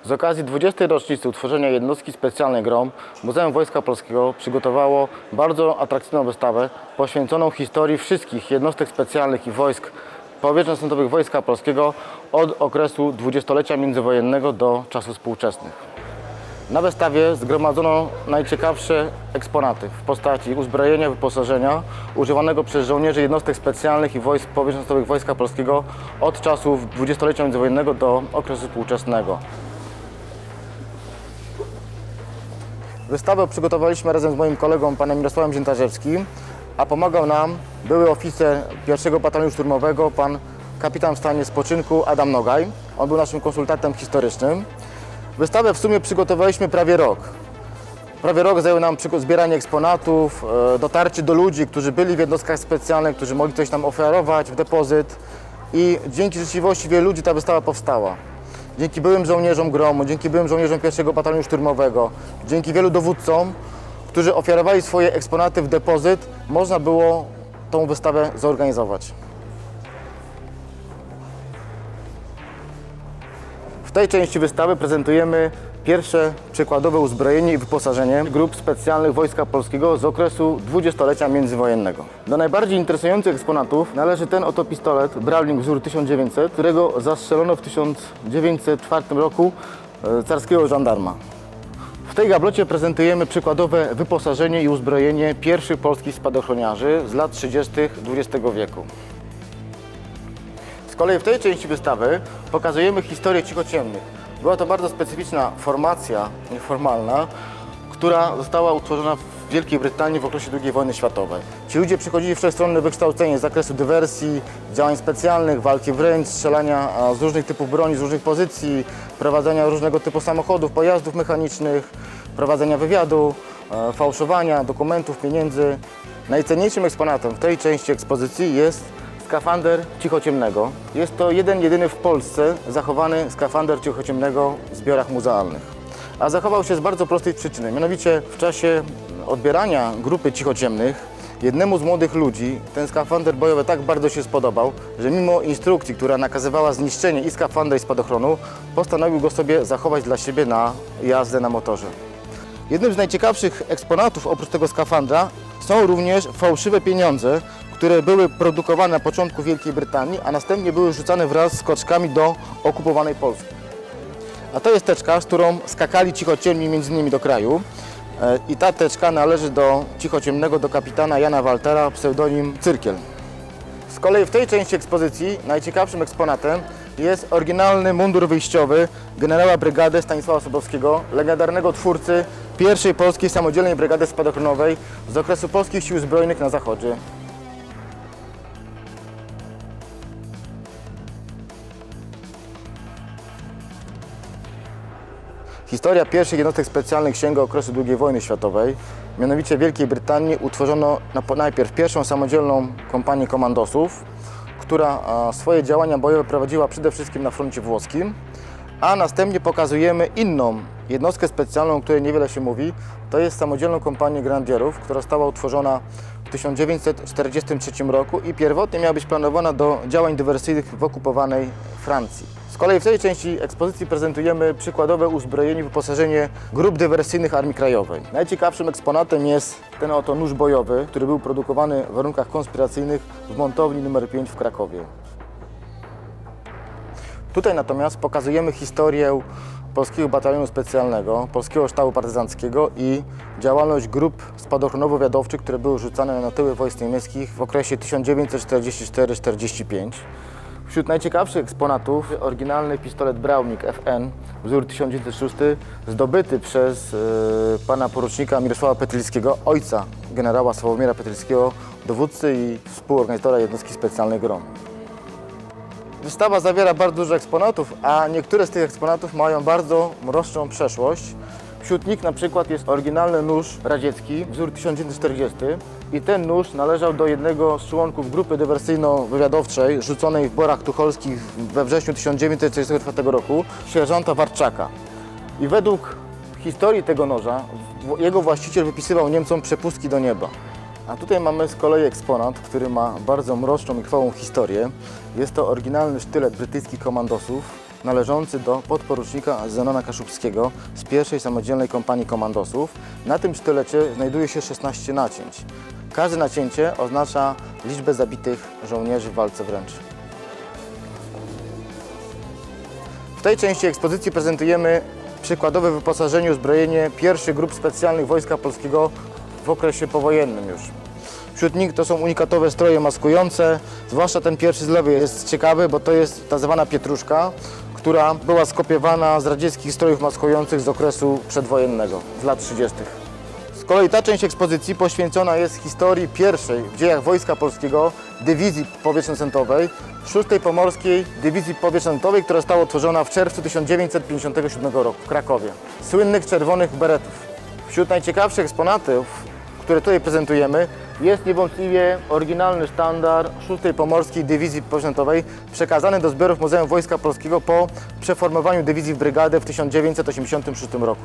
Z okazji 20. rocznicy utworzenia jednostki specjalnej GROM Muzeum Wojska Polskiego przygotowało bardzo atrakcyjną wystawę poświęconą historii wszystkich jednostek specjalnych i wojsk powietrzno-desantowego Wojska Polskiego od okresu dwudziestolecia międzywojennego do czasów współczesnych. Na wystawie zgromadzono najciekawsze eksponaty w postaci uzbrojenia, wyposażenia używanego przez żołnierzy jednostek specjalnych i wojsk powietrzno-desantowego Wojska Polskiego od czasów dwudziestolecia międzywojennego do okresu współczesnego. Wystawę przygotowaliśmy razem z moim kolegą, panem Mirosławem Ziętarzewskim, a pomagał nam były oficer 1. Batalionu Szturmowego, pan kapitan w stanie spoczynku Adam Nogaj. On był naszym konsultantem historycznym. Wystawę w sumie przygotowaliśmy prawie rok. Prawie rok zajęło nam zbieranie eksponatów, dotarcie do ludzi, którzy byli w jednostkach specjalnych, którzy mogli coś nam ofiarować w depozyt. I dzięki życzliwości wielu ludzi ta wystawa powstała. Dzięki byłym żołnierzom GROM-u, dzięki byłym żołnierzom 1. Batalionu Szturmowego, dzięki wielu dowódcom, którzy ofiarowali swoje eksponaty w depozyt, można było tą wystawę zorganizować. W tej części wystawy prezentujemy pierwsze przykładowe uzbrojenie i wyposażenie grup specjalnych Wojska Polskiego z okresu dwudziestolecia międzywojennego. Do najbardziej interesujących eksponatów należy ten oto pistolet Browning wzór 1900, którego zastrzelono w 1904 roku carskiego żandarma. W tej gablocie prezentujemy przykładowe wyposażenie i uzbrojenie pierwszych polskich spadochroniarzy z lat 30. XX wieku. Z kolei w tej części wystawy pokazujemy historię cichociemnych. Była to bardzo specyficzna formacja nieformalna, która została utworzona w Wielkiej Brytanii w okresie II wojny światowej. Ci ludzie przychodzili wszechstronne wykształcenie z zakresu dywersji, działań specjalnych, walki wręcz, strzelania z różnych typów broni, z różnych pozycji, prowadzenia różnego typu samochodów, pojazdów mechanicznych, prowadzenia wywiadu, fałszowania dokumentów, pieniędzy. Najcenniejszym eksponatem w tej części ekspozycji jest skafander cichociemnego. Jest to jedyny w Polsce zachowany skafander cichociemnego w zbiorach muzealnych. A zachował się z bardzo prostej przyczyny. Mianowicie w czasie odbierania grupy cichociemnych jednemu z młodych ludzi ten skafander bojowy tak bardzo się spodobał, że mimo instrukcji, która nakazywała zniszczenie i skafandra, i spadochronu, postanowił go sobie zachować dla siebie na jazdę na motorze. Jednym z najciekawszych eksponatów oprócz tego skafandra są również fałszywe pieniądze, które były produkowane na początku w Wielkiej Brytanii, a następnie były rzucane wraz z koczkami do okupowanej Polski. A to jest teczka, z którą skakali cichociemni między innymi do kraju. I ta teczka należy do cichociemnego, do kapitana Jana Waltera, pseudonim Cyrkiel. Z kolei w tej części ekspozycji najciekawszym eksponatem jest oryginalny mundur wyjściowy generała brygady Stanisława Sobowskiego, legendarnego twórcy pierwszej polskiej samodzielnej brygady spadochronowej z okresu polskich sił zbrojnych na Zachodzie. Historia pierwszych jednostek specjalnych sięga okresu II wojny światowej. Mianowicie w Wielkiej Brytanii utworzono najpierw pierwszą samodzielną kompanię komandosów, która swoje działania bojowe prowadziła przede wszystkim na froncie włoskim, a następnie pokazujemy inną jednostkę specjalną, o której niewiele się mówi. To jest samodzielną kompanię grenadierów, która została utworzona w 1943 roku i pierwotnie miała być planowana do działań dywersyjnych w okupowanej Francji. Z kolei w tej części ekspozycji prezentujemy przykładowe uzbrojenie i wyposażenie grup dywersyjnych Armii Krajowej. Najciekawszym eksponatem jest ten oto nóż bojowy, który był produkowany w warunkach konspiracyjnych w montowni nr 5 w Krakowie. Tutaj natomiast pokazujemy historię Polskiego Batalionu Specjalnego, Polskiego Sztabu Partyzanckiego i działalność grup spadochronowo-wiadowczych, które były rzucane na tyły wojsk niemieckich w okresie 1944-45. Wśród najciekawszych eksponatów oryginalny pistolet Browning FN wzór 1906, zdobyty przez pana porucznika Mirosława Petlilskiego, ojca generała Sławomira Petlilskiego, dowódcy i współorganizatora jednostki specjalnej GROM. Wystawa zawiera bardzo dużo eksponatów, a niektóre z tych eksponatów mają bardzo mroczną przeszłość. Wśród nich na przykład jest oryginalny nóż radziecki, wzór 1940 i ten nóż należał do jednego z członków grupy dywersyjno-wywiadowczej rzuconej w Borach Tucholskich we wrześniu 1944 roku, sierżanta Warczaka. I według historii tego noża jego właściciel wypisywał Niemcom przepustki do nieba. A tutaj mamy z kolei eksponat, który ma bardzo mroczną i krwawą historię. Jest to oryginalny sztylet brytyjskich komandosów, należący do podporucznika Zenona Kaszubskiego z pierwszej samodzielnej kompanii komandosów. Na tym sztylecie znajduje się 16 nacięć. Każde nacięcie oznacza liczbę zabitych żołnierzy w walce wręcz. W tej części ekspozycji prezentujemy przykładowe wyposażenie i uzbrojenie pierwszych grup specjalnych Wojska Polskiego w okresie powojennym już. Wśród nich to są unikatowe stroje maskujące, zwłaszcza ten pierwszy z lewej jest ciekawy, bo to jest tak zwana pietruszka, która była skopiowana z radzieckich strojów maskujących z okresu przedwojennego, z lat 30. Z kolei ta część ekspozycji poświęcona jest historii pierwszej w dziejach Wojska Polskiego Dywizji Powietrzno-Centrowej, 6. Pomorskiej Dywizji Powietrzno-Centrowej, która została utworzona w czerwcu 1957 roku w Krakowie. Słynnych czerwonych beretów. Wśród najciekawszych eksponatów, które tutaj prezentujemy, jest niewątpliwie oryginalny sztandar 6. Pomorskiej Dywizji Powietrzno-Centrowej przekazany do zbiorów Muzeum Wojska Polskiego po przeformowaniu dywizji w brygadę w 1986 roku.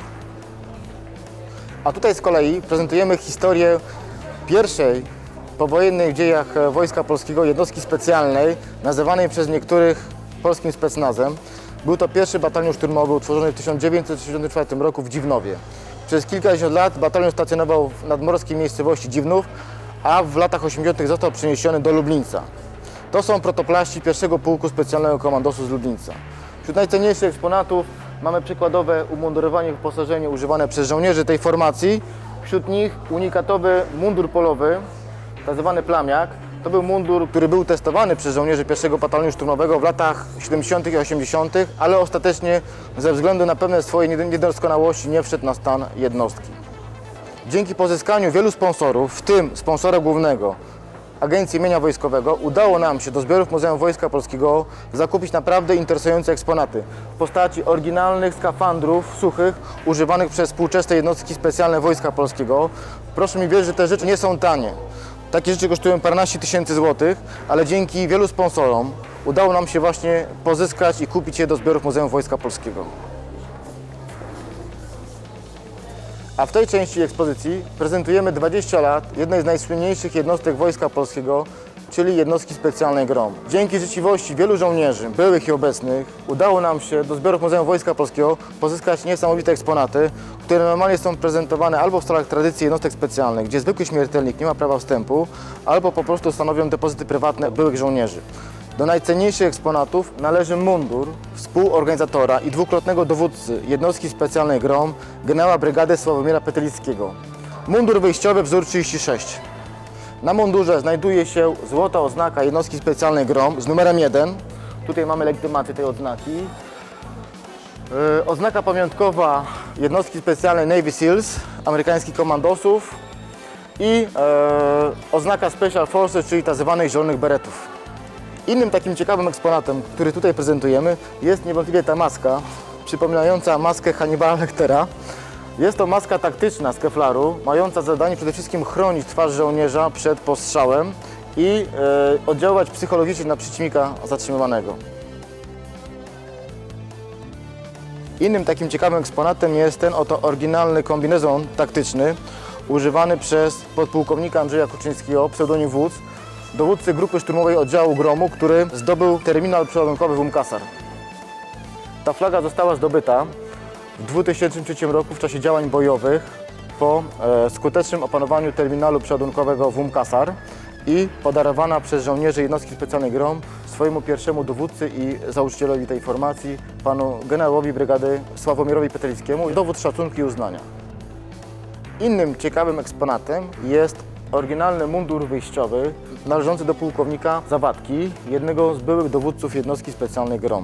A tutaj z kolei prezentujemy historię pierwszej powojennej w dziejach Wojska Polskiego jednostki specjalnej, nazywanej przez niektórych polskim specnazem. Był to pierwszy batalion szturmowy utworzony w 1964 roku w Dziwnowie. Przez kilkadziesiąt lat batalion stacjonował w nadmorskiej miejscowości Dziwnów, a w latach 80. został przeniesiony do Lublińca. To są protoplaści pierwszego pułku specjalnego komandosu z Lublińca. Wśród najcenniejszych eksponatów mamy przykładowe umundurowanie i wyposażenie używane przez żołnierzy tej formacji. Wśród nich unikatowy mundur polowy, tzw. plamiak. To był mundur, który był testowany przez żołnierzy pierwszego batalionu szturmowego w latach 70. i 80., ale ostatecznie ze względu na pewne swoje niedoskonałości nie wszedł na stan jednostki. Dzięki pozyskaniu wielu sponsorów, w tym sponsora głównego, Agencji Mienia Wojskowego, udało nam się do zbiorów Muzeum Wojska Polskiego zakupić naprawdę interesujące eksponaty w postaci oryginalnych skafandrów suchych używanych przez współczesne jednostki specjalne Wojska Polskiego. Proszę mi wierzyć, że te rzeczy nie są tanie. Takie rzeczy kosztują paręnaście tysięcy złotych, ale dzięki wielu sponsorom udało nam się właśnie pozyskać i kupić je do zbiorów Muzeum Wojska Polskiego. A w tej części ekspozycji prezentujemy 20 lat jednej z najsłynniejszych jednostek Wojska Polskiego, czyli jednostki specjalnej GROM. Dzięki życzliwości wielu żołnierzy, byłych i obecnych, udało nam się do zbiorów Muzeum Wojska Polskiego pozyskać niesamowite eksponaty, które normalnie są prezentowane albo w salach tradycji jednostek specjalnych, gdzie zwykły śmiertelnik nie ma prawa wstępu, albo po prostu stanowią depozyty prywatne byłych żołnierzy. Do najcenniejszych eksponatów należy mundur współorganizatora i dwukrotnego dowódcy jednostki specjalnej GROM, generała brygady Sławomira Petelickiego. Mundur wyjściowy wzór 36. Na mundurze znajduje się złota oznaka jednostki specjalnej GROM z numerem 1. Tutaj mamy legitymację tej odznaki. Oznaka pamiątkowa jednostki specjalnej Navy Seals, amerykańskich komandosów i oznaka Special Forces, czyli tzw. zielonych beretów. Innym takim ciekawym eksponatem, który tutaj prezentujemy, jest niewątpliwie ta maska, przypominająca maskę Hannibala Lectera. Jest to maska taktyczna z keflaru, mająca zadanie przede wszystkim chronić twarz żołnierza przed postrzałem i oddziaływać psychologicznie na przeciwnika zatrzymywanego. Innym takim ciekawym eksponatem jest ten oto oryginalny kombinezon taktyczny, używany przez podpułkownika Andrzeja Kuczyńskiego, pseudonim Wódz, dowódcy grupy szturmowej oddziału GROM-u, który zdobył terminal przeładunkowy w Umm-Qasr. Ta flaga została zdobyta w 2003 roku w czasie działań bojowych po skutecznym opanowaniu terminalu przeładunkowego w Umm-Qasr i podarowana przez żołnierzy jednostki specjalnej GROM swojemu pierwszemu dowódcy i założycielowi tej formacji, panu generałowi brygady Sławomirowi Petelickiemu, dowód szacunku i uznania. Innym ciekawym eksponatem jest oryginalny mundur wyjściowy należący do pułkownika Zawadki, jednego z byłych dowódców jednostki specjalnej GROM.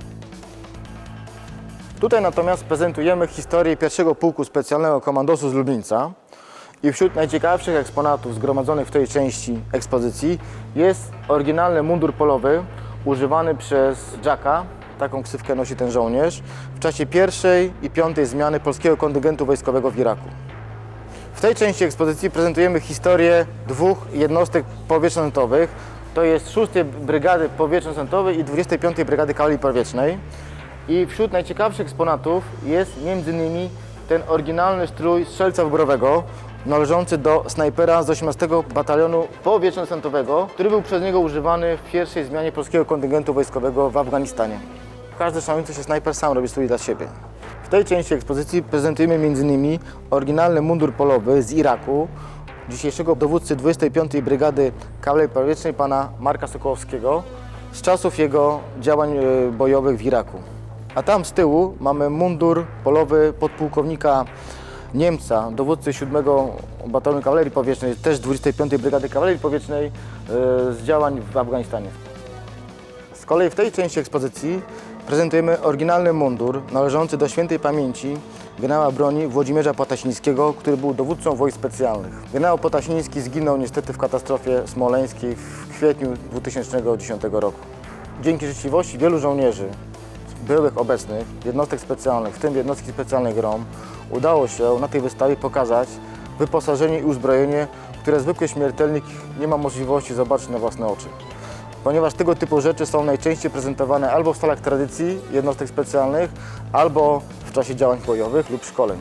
Tutaj natomiast prezentujemy historię pierwszego pułku specjalnego komandosu z Lublińca i wśród najciekawszych eksponatów zgromadzonych w tej części ekspozycji jest oryginalny mundur polowy używany przez Jacka, taką ksywkę nosi ten żołnierz, w czasie pierwszej i piątej zmiany polskiego kontyngentu wojskowego w Iraku. W tej części ekspozycji prezentujemy historię dwóch jednostek powietrzno-lądowych. To jest 6. Brygady Powietrzno-Lądowej i 25. Brygady Kawalerii Powietrznej. I wśród najciekawszych eksponatów jest m.in. ten oryginalny strój strzelca wyborowego należący do snajpera z 18. Batalionu Powietrzno-Lądowego, który był przez niego używany w pierwszej zmianie polskiego kontyngentu wojskowego w Afganistanie. każdy szanujący się snajper sam robi strój dla siebie. W tej części ekspozycji prezentujemy m.in. oryginalny mundur polowy z Iraku dzisiejszego dowódcy 25. Brygady Kawalerii Powietrznej pana Marka Sokołowskiego z czasów jego działań bojowych w Iraku. A tam z tyłu mamy mundur polowy podpułkownika Niemca, dowódcy 7. Batalionu Kawalerii Powietrznej, też 25. Brygady Kawalerii Powietrznej z działań w Afganistanie. Z kolei w tej części ekspozycji prezentujemy oryginalny mundur należący do świętej pamięci generała broni Włodzimierza Potasińskiego, który był dowódcą wojsk specjalnych. Generał Potasiński zginął niestety w katastrofie smoleńskiej w kwietniu 2010 roku. Dzięki życzliwości wielu żołnierzy byłych obecnych, jednostek specjalnych, w tym jednostki specjalnej GROM, udało się na tej wystawie pokazać wyposażenie i uzbrojenie, które zwykły śmiertelnik nie ma możliwości zobaczyć na własne oczy. Ponieważ tego typu rzeczy są najczęściej prezentowane albo w salach tradycji jednostek specjalnych, albo w czasie działań bojowych lub szkoleń.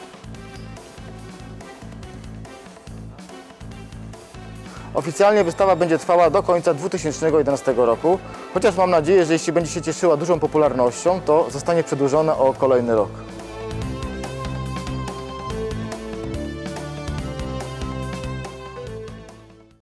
Oficjalnie wystawa będzie trwała do końca 2011 roku, chociaż mam nadzieję, że jeśli będzie się cieszyła dużą popularnością, to zostanie przedłużona o kolejny rok.